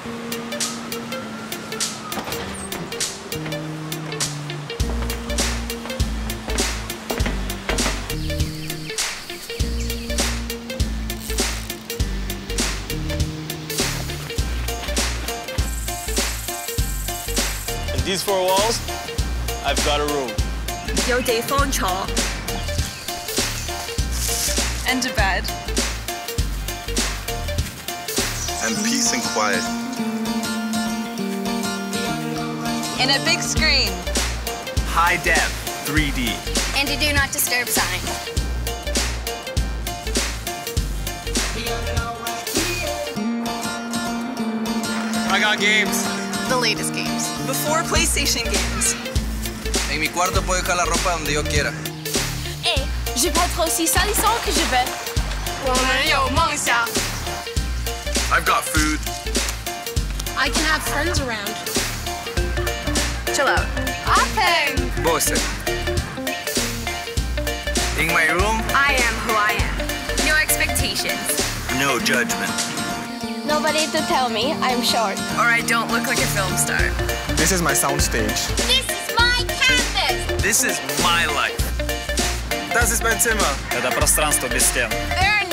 These four walls, I've got a room. 有地方坐 And a bed. And peace and quiet. And a big screen. High def, 3D. And a do not disturb sign. I got games. The latest games. Before PlayStation games. En mi cuarto puedo dejar la ropa donde yo quiera. Hey, je peux être aussi salissant que je veux. 我们有梦想. I've got food. I can have friends around. Chill out. Hopping. Bose. In my room, I am who I am. No expectations. No judgment. Nobody to tell me I'm short. Or I don't look like a film star. This is my soundstage. This is my canvas. This is my life. Das ist mein Zimmer. Это пространство без стен. There are